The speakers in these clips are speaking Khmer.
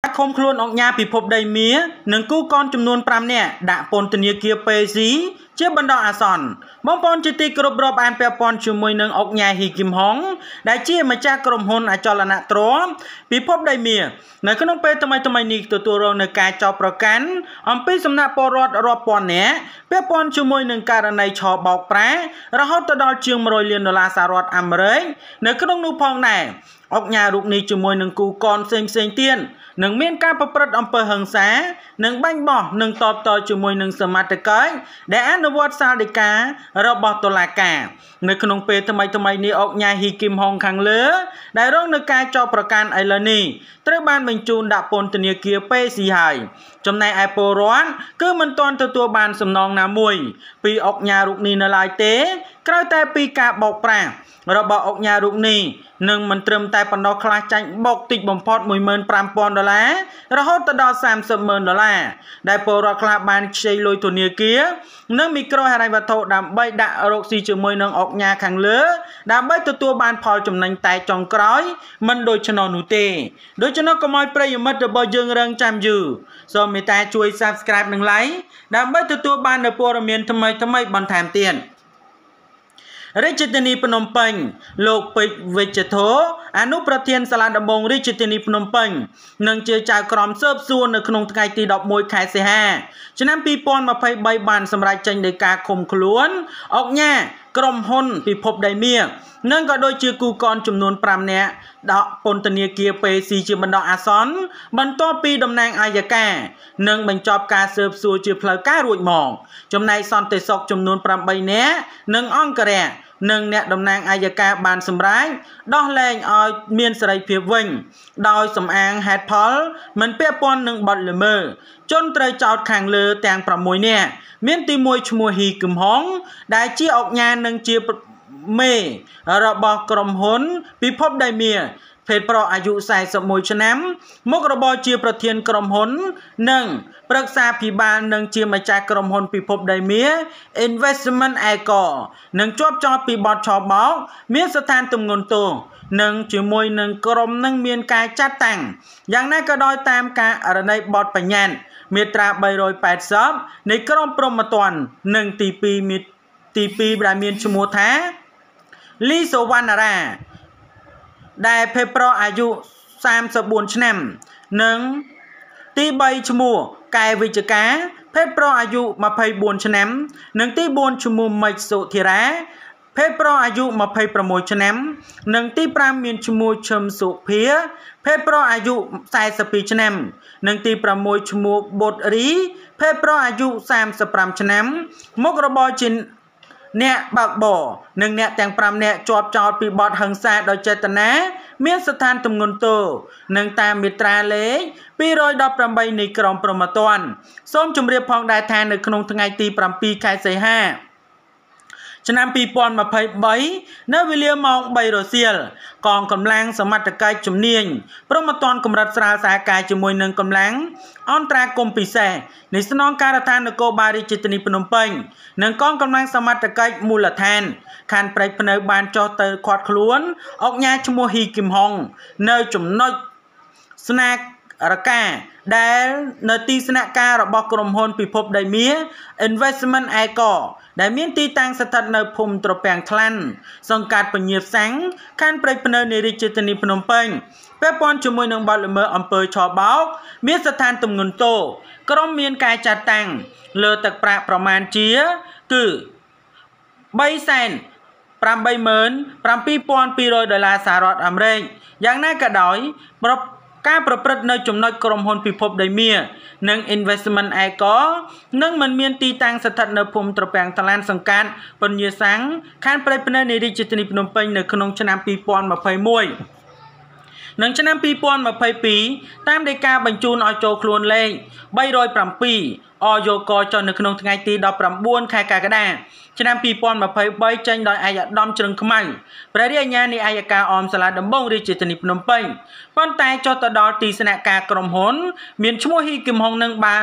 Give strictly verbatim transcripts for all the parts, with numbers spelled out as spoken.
คมคลวนออกญาពិភពដីមានឹងគូកនចំនួនប្រាំនាក់ដាក់ពន្ធនាគារពេស៊ីជាបណ្ដោះអាសន្នបងប្អូនជាទីគោរពរាប់អានពាក់ព័ន្ធជាមួយនឹងអុកញ៉ាហ៊ីគឹមហុងដែលជាម្ចាស់ក្រុមហ៊ុនអចលនទ្រព្យពិភពដីមានៅក្នុងពេលថ្មីថ្មីនេះទទួលរងនឹងការចោទប្រកាន់អំពីសំណាក់ពលរដ្ឋរាប់ពាន់នាក់ពាក់ព័ន្ធជាមួយនឹងករណីឆបោកប្រាស់រហូតដល់ជាងមួយរយលានដុល្លារសហរដ្ឋអាមេរិកនៅក្នុងនោះផងដែរអុកញ៉ារូបនេះជាមួយនឹងគូកនផ្សេងផ្សេងទៀតនឹងមានការប្រព្រឹត្តអំពើហិង្សានិងបាញ់បោះនឹងតបតជាមួយនឹងសមត្ថកិច្ចដែលអនុវត្តសាលដីការបស់តុលាការនៅក្នុងពេលថ្មីថ្មីនេះអុកញ៉ាហ៊ីគឹមហុងខាងលើដែលរងនឹងការចោទប្រកាន់ឥឡូវនេះត្រូវបានបញ្ជូនដាក់ពន្ធនាគារពេស៊ីហើយចំណែកឯពលរដ្ឋគឺមិនទាន់ទទួលបានសំណងណាមួយពីអុកញ៉ារូបនេះនៅឡើយទេក្រៅតែពីការបោកប្រាស់របស់អុកញ៉ារូបនេះនឹងមិនត្រឹមតែប៉ុណ្ណោះខ្លះចាញ់បោកតិចបំផុត មួយម៉ឺនប្រាំពាន់ដុល្លាររហូតដល់សាមសិបម៉ឺនដុល្លារដែលពលរដ្ឋខ្លះបានខ្ចីលុយធនាគារនិងមីក្រូហិរញ្ញវត្ថុដើម្បីដាក់រកស៊ីជាមួយនឹងអុកញ៉ាខាងលើដើម្បីទទួលបានផលចំណេញតែចុងក្រោយមិនដូច្នោះនោះទេដូច្នោះកុំឲ្យប្រិយមិត្តរបស់យើងរងចាំយូរសូមមេត្តាជួយ Subscribe និង Like ដើម្បីទទួលបាននូវព័ត៌មានថ្មីថ្មីបន្ថែមទៀតរាជធានីភ្នំពេញលោកពេជ្រវិជ្ជធរអនុប្រធានសាលាដំបងរាជធានីភ្នំពេញនឹងជាចៅក្រមស៊ើបសួរនៅក្នុងថ្ងៃទីដប់មួយខែសីហាឆ្នាំពីរពាន់ម្ភៃបីបានសម្រេចចេញដោយការឃុំខ្លួនអុកញ៉ាក្រុមហ៊ុនពិភពដីមានិងក៏ដូចជាគូកនចំនួនប្រាំនាក់ដាក់ពន្ធនាគារពេស៊ីជាបណ្ដោះអាសន្នបន្ទាប់ពីតំណាងអัยការនិងបញ្ចប់ការស៊ើបសួរជាផ្លូវការរួចមកចំណែកសន្តិសុខចំនួនប្រាំបីនាក់និងអង្គរៈនិងអ្នកតំណាងអัยការបានសម្រេចដោះលែងឲ្យមានសេរីភាពវិញដោយសំអាងហេតុផលមិនពាក់ព័ន្ធនឹងបទល្មើសជនត្រូវចោទខាងលើទាំងប្រាំមួយនាក់មានទីមួយឈ្មោះហ៊ីគឹមហុងដែលជាអុកញ៉ានិងជាមេរបស់ក្រុមហ៊ុនពិភពដីមាភេទប្រុសអាយុសែសិបមួយឆ្នាំមុខរបរជាប្រធានក្រុមហ៊ុននិងប្រឹក្សាភិបាលនិងជាម្ចាស់ក្រុមហ៊ុនពិភពដីមា Investment Eco និងជាប់ចោទពីបទឆបោកមានស្ថានទម្ងន់ទោសនិងជាមួយនឹងក្រុមនឹងមានការចាត់តាំងយ៉ាងណាក៏ដោយតាមការអរណីបទបញ្ញត្តិមាត្រាបីរយប៉ែតសិបនៃក្រមព្រហ្មទណ្ឌនិងទីពីរមានទីពីរដែលមានឈ្មោះថាលីសូវណ្ណារាដែលភេទប្រុសអាយុសាមសិបបួនឆ្នាំនិងទីបីឈ្មោះកែវិជ្ជការភេទប្រុសអាយុម្ភៃបួនឆ្នាំនិងទីបួនឈ្មោះមិចសុធិរាភេទប្រុសអាយុម្ភៃប្រាំមួយឆ្នាំនិងទីប្រាំមានឈ្មោះឈឹមសុភាភេទប្រុសអាយុសែសិបពីរឆ្នាំនិងទីប្រាំមួយឈ្មោះបុតរីភេទប្រុសអាយុសាមសិបប្រាំឆ្នាំមុខរបរជាអ្នកបើកបរនិងអ្នកទាំងប្រាំនាក់ជាប់ចោទពីបទហិង្សាដោយចេតនាមានស្ថានទម្ងន់ទោសនិងតាមមាត្រាលេខពីរយដប់ប្រាំបីនៃក្រមព្រហ្មទណ្ឌសូមជម្រាបផងដែរថានៅក្នុងថ្ងៃទីប្រាំពីរខែសីហាឆ្នាំពីរពាន់ម្ភៃបីនៅវេលាម៉ោងបីរសៀលកងកម្លាំងសមត្ថកិច្ចជំនាញព្រហ្មទណ្ឌកម្រិតស្រាលសហការជាមួយនឹងកម្លាំងអន្តរាគមន៍ពិសេសនៃស្នងការដ្ឋាននគរបាលរាជធានីភ្នំពេញនិងកងកម្លាំងសមត្ថកិច្ចមូលដ្ឋានខណ្ឌព្រែកភ្នៅបានចុះទៅឃាត់ខ្លួនអុកញ៉ាឈ្មោះហ៊ីគឹមហុងនៅចំណុចស្នារកាដែលនៅទីស្នាក់ការរបស់ក្រុមហ៊ុនពិភពដីមា Investment Eco ដែលមានទីតាំងស្ថិតនៅភូមិត្រពាំងថ្លាន់សង្កាត់ពញាផ្សាំងខណ្ឌព្រែកភ្នៅនៃរាជធានីភ្នំពេញពាក់ព័ន្ធជាមួយនឹងបទល្មើសអំពើឆបោកមានស្ថានទម្ងន់ទោសក្រុមមានការចាត់តាំងលើទឹកប្រាក់ប្រមាណជាគឺបីសែនប្រាំបីម៉ឺនប្រាំពីរពាន់ពីររយដុល្លារសហរដ្ឋអាមេរិកយ៉ាងណាក៏ដោយប្រការប្រព្រឹត្តនៅចំណុចក្រុមហ៊ុនពិភពដីមានិង Investment Eco នឹងមិនមានទីតាំងស្ថិតនៅភូមិត្រពាំងថ្លាន់សង្កាត់ពញាសាំងខណ្ឌព្រែកភ្នៅនៃរាជធានីភ្នំពេញនៅក្នុងឆ្នាំពីរពាន់ម្ភៃមួយនិងឆ្នាំពីរពាន់ម្ភៃពីរតាមដីកាបញ្ជូនឲ្យចូលខ្លួនលេខបីរយប្រាំពីរអយកកចុះនៅក្នុងថ្ងៃទីដប់ប្រាំបួនខែកក្កដាឆ្នាំពីរពាន់ម្ភៃបីចេញដោយឯកឧត្តមជ្រឹងខ្មៅព្រះរាជអាជ្ញានៃអัยការអមសាលាដំបងរាជធានីភ្នំពេញប៉ុន្តែចុះទៅដល់ទីស្នាក់ការក្រុមហ៊ុនមានឈ្មោះហ៊ីគឹមហុងនឹងបាន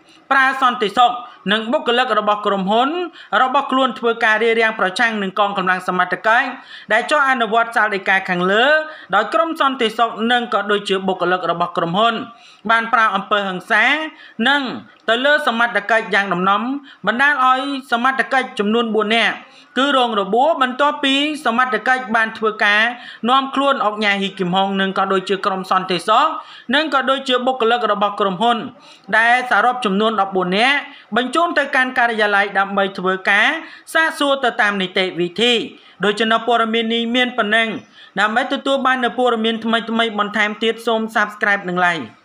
ប្រាសន្តិសុខនិងបុគ្គលិករបស់ក្រុមហ៊ុនរបស់ខ្លួនធ្វើការរារាំងប្រឆាំងនឹងកងកម្លាំងសមត្ថកិច្ចដែលចុះអនុវត្តសាលដីកាខាងលើដោយក្រុមសន្តិសុខនិងក៏ដូចជាបុគ្គលិករបស់ក្រុមហ៊ុនបានប្រើអំពើហិង្សានិងទៅលើសមត្ថកិច្ចយ៉ាងដំណំបណ្ដាលឲ្យសមត្ថកិច្ចចំនួនបួននាក់គឺរងរបួសបន្ទាប់ពីសមត្ថកិច្ចបានធ្វើការនាំខ្លួនអុកញ៉ាហ៊ីគឹមហុងនិងក៏ដូចជាក្រុមសន្តិសុខនិងក៏ដូចជាបុគ្គលិករបស់ក្រុមហ៊ុនដែលសរុបចំនួនដប់បួននាក់បញ្ជូនទៅកាន់ការិយាល័យដើម្បីធ្វើការសាកសួរទៅតាមនីតិវិធីដោយចំណាព័ត៌មាននេះមានប៉ុណ្ណឹងដើម្បីទទួលបាននូវព័ត៌មានថ្មីៗបន្ថែមទៀតសូម Subscribe និង Like